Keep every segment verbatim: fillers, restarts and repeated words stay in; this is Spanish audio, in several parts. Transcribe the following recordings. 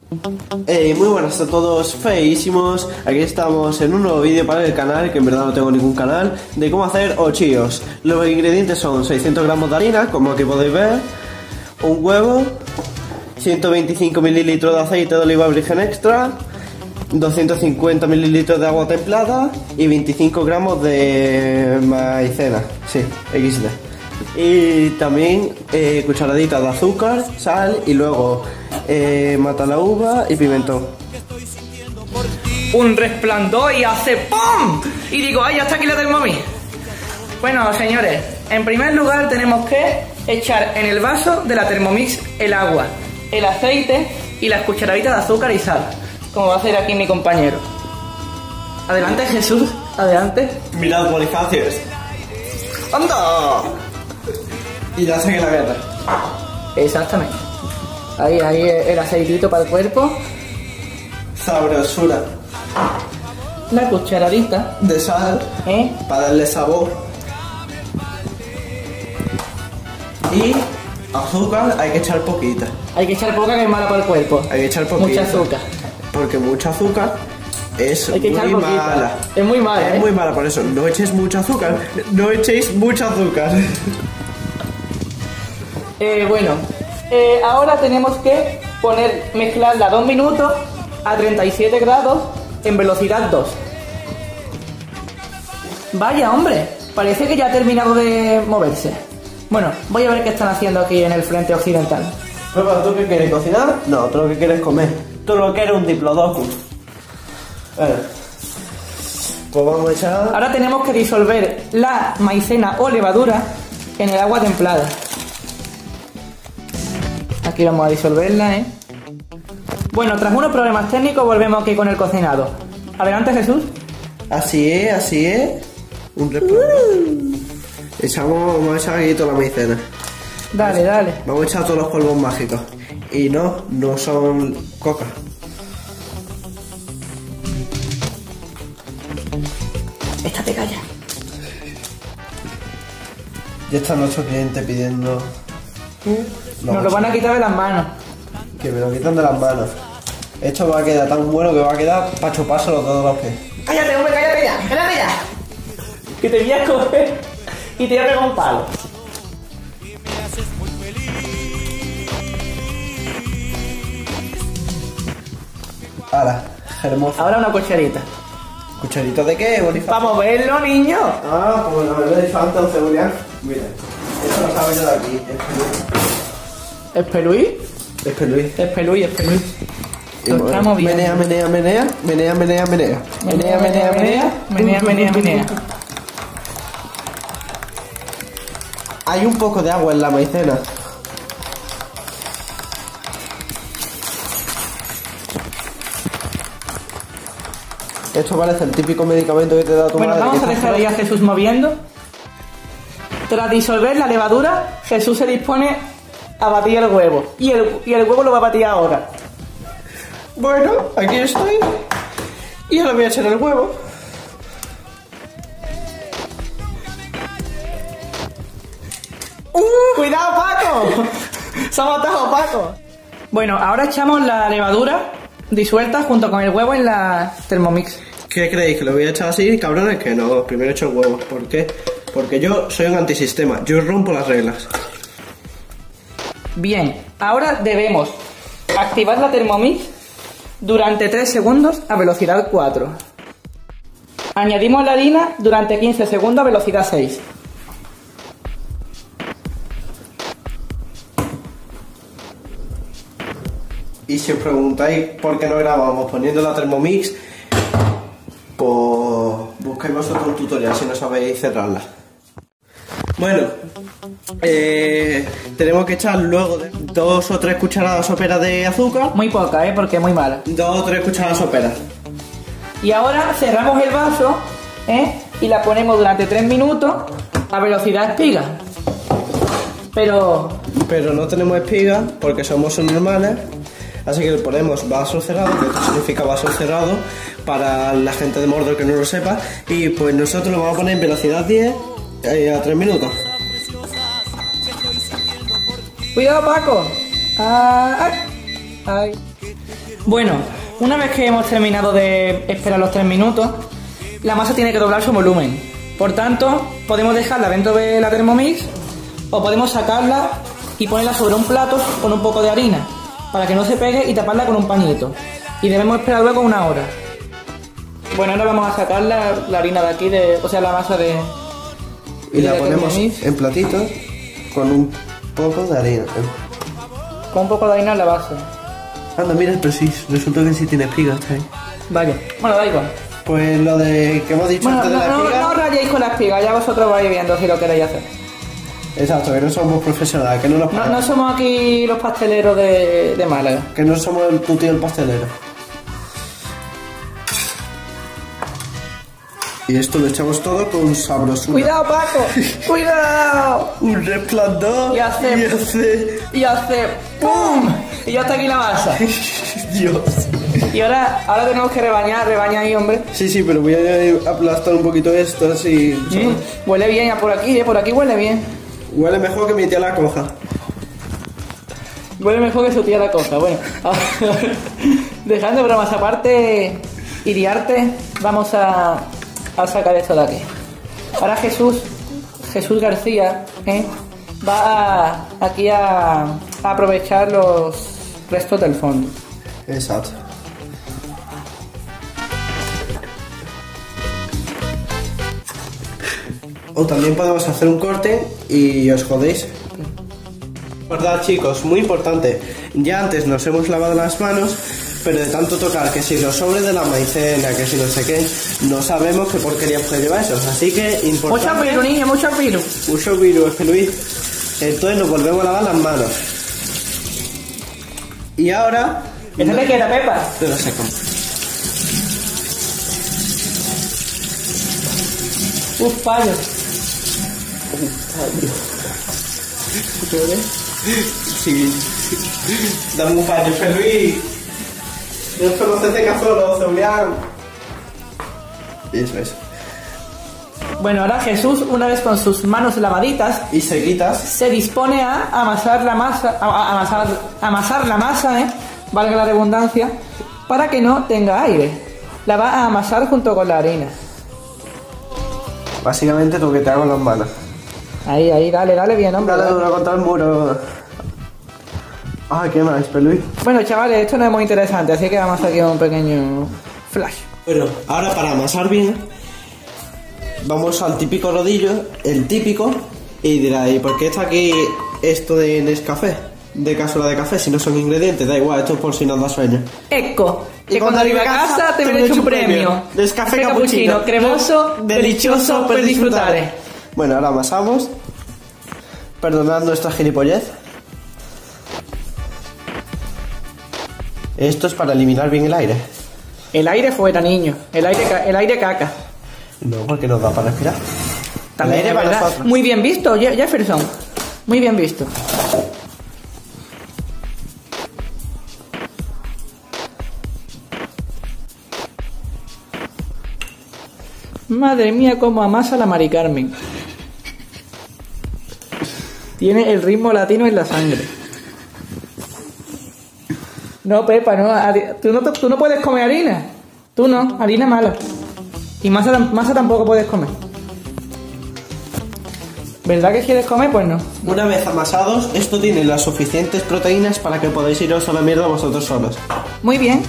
Hey, muy buenas a todos, feísimos. Aquí estamos en un nuevo vídeo para el canal, que en verdad no tengo ningún canal, de cómo hacer ochillos. Los ingredientes son seiscientos gramos de harina, como aquí podéis ver, un huevo, ciento veinticinco mililitros de aceite de oliva virgen extra, doscientos cincuenta mililitros de agua templada y veinticinco gramos de maicena, sí, equis de. Y también eh, cucharaditas de azúcar, sal y luego eh, mata la uva y pimentón. Un resplandor y hace ¡pum! Y digo, ¡ay, hasta aquí la Thermomix! Bueno, señores, en primer lugar tenemos que echar en el vaso de la Thermomix el agua, el aceite y las cucharaditas de azúcar y sal, como va a hacer aquí mi compañero. Adelante, Jesús, adelante. Mirad, bonifacios. ¡Anda! Y ya sé que la guerra. Exactamente. Ahí, ahí el aceitito para el cuerpo. Sabrosura. La cucharadita de sal, ¿eh? Para darle sabor. Y azúcar hay que echar poquita. Hay que echar poca, que es mala para el cuerpo. Hay que echar poquita. Mucha azúcar. Porque mucha azúcar es hay que muy mala. Es muy mala, Es ¿eh? muy mala, por eso no echéis mucho azúcar. No echéis mucho azúcar. Eh, bueno, eh, ahora tenemos que poner, mezclarla dos minutos a treinta y siete grados en velocidad dos. Vaya, hombre, parece que ya ha terminado de moverse. Bueno, voy a ver qué están haciendo aquí en el frente occidental. Pero, ¿tú qué quieres, cocinar? No, tú lo que quieres comer. Tú lo que eres un diplodocus. Bueno, pues vamos a echar... Ahora tenemos que disolver la maicena o levadura en el agua templada. Aquí vamos a disolverla, ¿eh? Bueno, tras unos problemas técnicos volvemos aquí con el cocinado. Adelante, Jesús. Así es, así es. Un resplandor. Uh. Echamos, vamos a echar aquí toda la maicena. Dale, dale. Vamos a echar todos los polvos mágicos. Y no, no son coca. Esta te calla. Ya está nuestro cliente pidiendo... No, Nos lo van a quitar de las manos. Que me lo quitan de las manos. Esto va a quedar tan bueno que va a quedar para chupárselo todos los pies. Cállate, hombre, cállate ya, cállate ya. Que te voy a coger y te voy a pegar un palo. Ahora, hermoso. Ahora una cucharita. ¿Cucharita de qué, Bonifacio? Vamos a verlo, niño. Ah, pues lo había dicho antes en seguridad. Mira, esto lo sabe yo de aquí. ¿Es Peluí? Es Peluí. Es Peluí, es Peluí. Lo estamos viendo. Menea, menea, menea, menea, menea, menea. Menea, menea, menea, menea, menea, menea. Hay un poco de agua en la maicena. Esto parece el típico medicamento que te da tu bueno, madre. Bueno, vamos a dejar ahí a Jesús moviendo. Tras disolver la levadura, Jesús se dispone a batir el huevo. Y el, y el huevo lo va a batir ahora. Bueno, aquí estoy. Y ahora voy a echar el huevo. ¡Uh! ¡Cuidado, Paco! ¡Se ha matado, Paco! Bueno, ahora echamos la levadura disuelta junto con el huevo en la Thermomix. ¿Qué creéis? ¿Que lo voy a echar así, cabrones? Que no, primero echo el huevo. ¿Por qué? Porque yo soy un antisistema. Yo rompo las reglas. Bien, ahora debemos activar la Thermomix durante tres segundos a velocidad cuatro. Añadimos la harina durante quince segundos a velocidad seis. Y si os preguntáis por qué no grabamos poniendo la Thermomix, pues buscáis vosotros un tutorial si no sabéis cerrarla. Bueno, eh, tenemos que echar luego dos o tres cucharadas soperas de azúcar. Muy poca, ¿eh? Porque es muy mala. Dos o tres cucharadas soperas. Y ahora cerramos el vaso, ¿eh? Y la ponemos durante tres minutos a velocidad espiga. Pero... Pero no tenemos espiga porque somos normales. Así que le ponemos vaso cerrado, que esto significa vaso cerrado para la gente de Mordor que no lo sepa. Y pues nosotros lo vamos a poner en velocidad diez eh, a tres minutos. Cuidado, Paco. Ay, ay. Bueno, una vez que hemos terminado de esperar los tres minutos, la masa tiene que doblar su volumen. Por tanto, podemos dejarla dentro de la Thermomix o podemos sacarla y ponerla sobre un plato con un poco de harina para que no se pegue y taparla con un pañito. Y debemos esperar luego una hora. Bueno, ahora vamos a sacar la, la harina de aquí, de, o sea, la masa de... Y de la la ponemos Thermomix. en platitos con un poco de harina. Con un poco de harina en la base. Anda, mira, pero sí, resulta que sí tiene espigas ahí. Vaya. Bueno, da igual. Pues lo de que hemos dicho Bueno, antes no, de la no, espiga... no rayéis con la espiga, ya vosotros vais viendo si lo queréis hacer. Exacto, que no somos profesionales, que no nos No, pagan. no somos aquí los pasteleros de, de Málaga. Que no somos el, tu tío el pastelero. Y esto lo echamos todo con sabrosura. ¡Cuidado, Paco! ¡Cuidado! Un resplandor. Y hace- Y hace... Y hace ¡pum! Y ya está aquí la masa. Dios. Y ahora, ahora tenemos que rebañar, rebaña ahí, hombre. Sí, sí, pero voy a aplastar un poquito esto así. Mm, huele bien, ya por aquí, eh, por aquí huele bien. Huele mejor que mi tía la coja. Huele mejor que su tía la cosa. Bueno, dejando bromas aparte y liarte, vamos a, a sacar esto de aquí. Ahora Jesús, Jesús García, ¿eh? va a, aquí a, a aprovechar los restos del fondo. Exacto. O también podemos hacer un corte y os jodéis. Verdad, chicos, muy importante. Ya antes nos hemos lavado las manos, pero de tanto tocar que si los sobres de la maicena, que si no sé qué, no sabemos qué porquería puede llevar eso. Así que Mucho importante. virus, niño, mucho virus. Mucho virus, que Luis. Entonces nos volvemos a lavar las manos. Y ahora. ¿Eso te queda, Pepa? Te lo seco. Uf, fallo. Sí. Dame un paño, Luis. Esto no se seca solo, Julián. Eso es. Bueno, ahora Jesús, una vez con sus manos lavaditas, Y seguitas. se dispone a amasar la masa, a, a- amasar, amasar la masa, ¿eh? Valga la redundancia, para que no tenga aire. La va a amasar junto con la harina. Básicamente lo que te hago en las manos. Ahí, ahí, dale, dale bien, hombre. Dale dale. duro contra el muro. Ay, qué más, Luis. Bueno, chavales, esto no es muy interesante, así que vamos aquí a un pequeño flash. Bueno, ahora para amasar bien, vamos al típico rodillo, el típico, y dirá, ¿y por qué está aquí esto de Nescafé? De cápsula de café, si no son ingredientes, da igual, esto es por si nos da sueño. Eco, que cuando arriba a casa te merece un premio. Nescafé cappuccino, cappuccino, cremoso, delicioso per disfrutare. Bueno, ahora amasamos. Perdonad nuestra gilipollez. Esto es para eliminar bien el aire. El aire fuera, niño. El aire, ca- el aire caca. No, porque nos da para respirar. También el aire es para verdad. nosotros. Muy bien visto, Je- Jefferson. Muy bien visto. Madre mía, cómo amasa la Mari Carmen. Tiene el ritmo latino en la sangre. No, Pepa, no. Ari- Tú no, tú no puedes comer harina. Tú no, harina mala. Y masa, tam- masa tampoco puedes comer. ¿Verdad que quieres comer? Pues no. Una vez amasados, esto tiene las suficientes proteínas para que podáis iros a la mierda vosotros solos. Muy bien.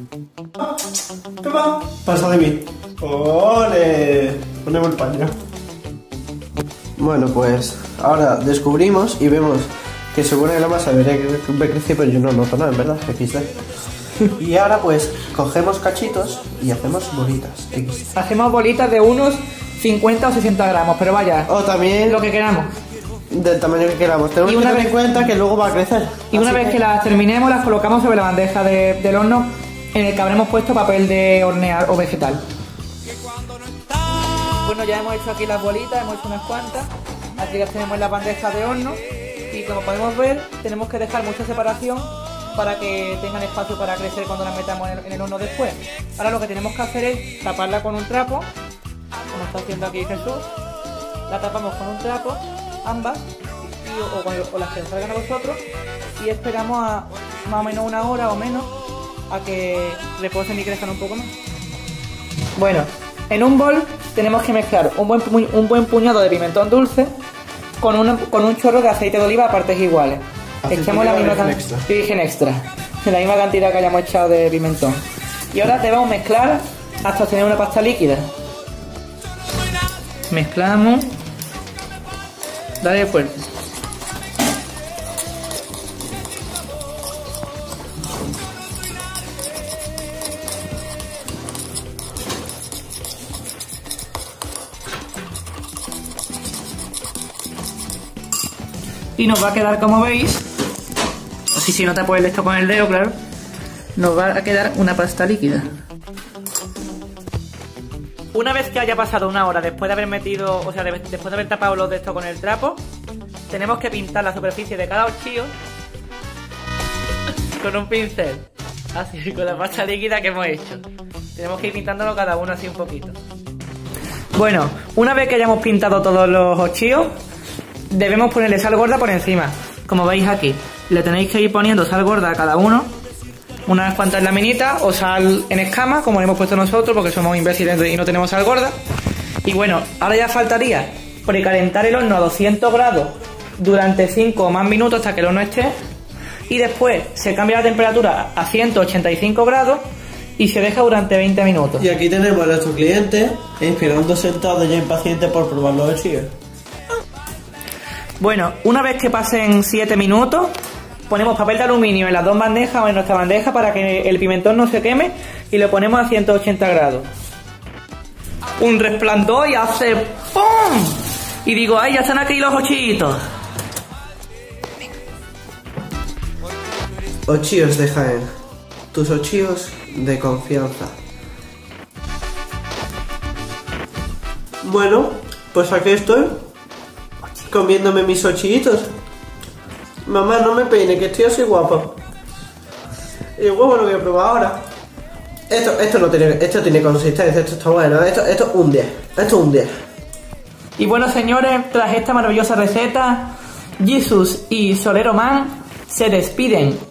Toma, pasa de mí. ¡Ole! Ponemos el paño. Bueno, pues ahora descubrimos y vemos que según la masa debería que crecer, pero yo no noto nada, en verdad, equis de. Y ahora pues cogemos cachitos y hacemos bolitas, equis de. Hacemos bolitas de unos cincuenta o sesenta gramos, pero vaya, O también lo que queramos. del tamaño que queramos. Tenemos Y que una tener vez- en cuenta que luego va a crecer. Y una Así vez que las terminemos, las colocamos sobre la bandeja de- del horno en el que habremos puesto papel de hornear o vegetal. Bueno, ya hemos hecho aquí las bolitas, hemos hecho unas cuantas. Aquí las tenemos en la bandeja de horno. Y como podemos ver, tenemos que dejar mucha separación para que tengan espacio para crecer cuando las metamos en el, en el horno después. Ahora lo que tenemos que hacer es taparla con un trapo, como está haciendo aquí Jesús. La tapamos con un trapo, ambas, y- o, o- o las que os salgan a vosotros, y esperamos a más o menos una hora o menos a que reposen y crezcan un poco más. Bueno, en un bol tenemos que mezclar un buen, pu un buen puñado de pimentón dulce con, una, con un chorro de aceite de oliva a partes iguales. Echamos la misma cantidad de virgen extra, la misma cantidad que hayamos echado de pimentón. Y ahora debemos mezclar hasta obtener una pasta líquida. Mezclamos. Dale fuerte. Y nos va a quedar, como veis, así si no te apoyas esto con el dedo, claro, nos va a quedar una pasta líquida. Una vez que haya pasado una hora después de haber metido, o sea, de, después de haber tapado los de esto con el trapo, tenemos que pintar la superficie de cada ochillo con un pincel, así, con la pasta líquida que hemos hecho. Tenemos que ir pintándolo cada uno así un poquito. Bueno, una vez que hayamos pintado todos los ochillos, debemos ponerle sal gorda por encima. Como veis aquí, le tenéis que ir poniendo sal gorda a cada uno, unas cuantas laminitas o sal en escama, como le hemos puesto nosotros porque somos imbéciles y no tenemos sal gorda. Y bueno, ahora ya faltaría precalentar el horno a doscientos grados durante cinco o más minutos hasta que el horno esté, y después se cambia la temperatura a ciento ochenta y cinco grados y se deja durante veinte minutos. Y aquí tenemos a nuestro cliente esperando sentado ya impaciente por probar los ochillos. Bueno, una vez que pasen siete minutos, ponemos papel de aluminio en las dos bandejas o en nuestra bandeja para que el pimentón no se queme y lo ponemos a ciento ochenta grados. Un resplandor y hace ¡pum! Y digo, ¡ay, ya están aquí los ochillitos! Ochillos de Jaén, tus ochillos de confianza. Bueno, pues aquí estoy, comiéndome mis ochillitos. Mamá, no me peine, que estoy así guapo. Y el huevo lo voy a probar ahora. Esto, esto no tiene, esto tiene consistencia, esto está bueno, esto, esto es un diez, esto es un diez. Y bueno, señores, tras esta maravillosa receta, Jesus y Solero Man se despiden